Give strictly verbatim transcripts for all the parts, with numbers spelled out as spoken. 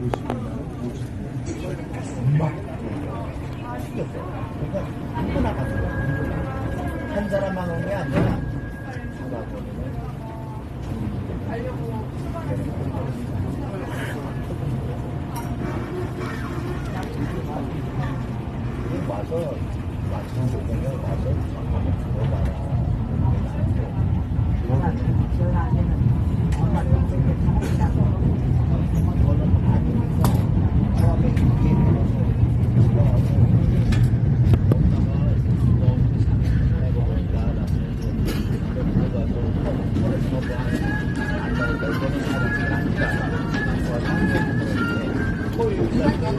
엄마 시켰어. 그러니까 누구나 가져가. 한 사람만 온 게 아니라 와서 마치는 조건에 와서 한번 들어봐라. 기억 안 되는 엄마 동생들 다 있다고. 그거는 아니니까 처음에 얘기해서 들어가서 엄마가 너무 상처내고 하니까 나는 들어가서 서로 서로 안다니까 이거는 사람이 아니다. 토요일날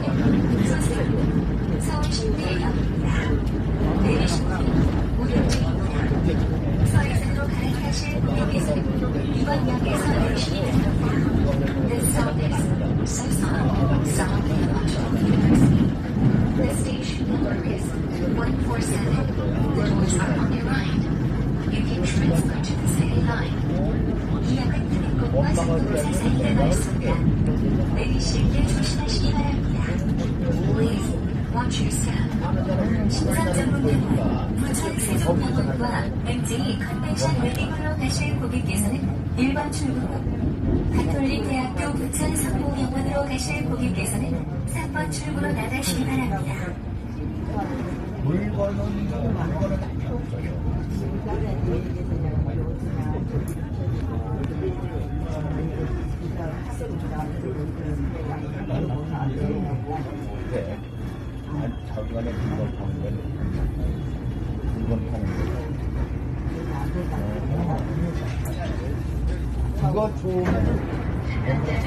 서울시내역입니다. 내리시면 무료입니다. 서해상으로 갈아타실 고객께서는 이번 역에서 내리시기 바랍니다. The service Seoul Southern The station number is one four seven. The doors are on your right. You can transfer to the city line. 이역은 트랙곡과 상도로사 사이에 나 있습니다. 내리실 때 조심하시기 바랍니다. Please watch your step. 신상정문대원, 부천세종대원과 엠제이 컨벤션 웨딩홀로 가실 고객께서는 일 번 출구로, 가톨릭대학교 부천 성모병원으로 가실 고객께서는 삼 번 출구로 나가시기 바랍니다. 물건은 물건은 다 필요 없어요. 네. 자기만의 물건 파는 건 물건 파는 거. 그거 좋으면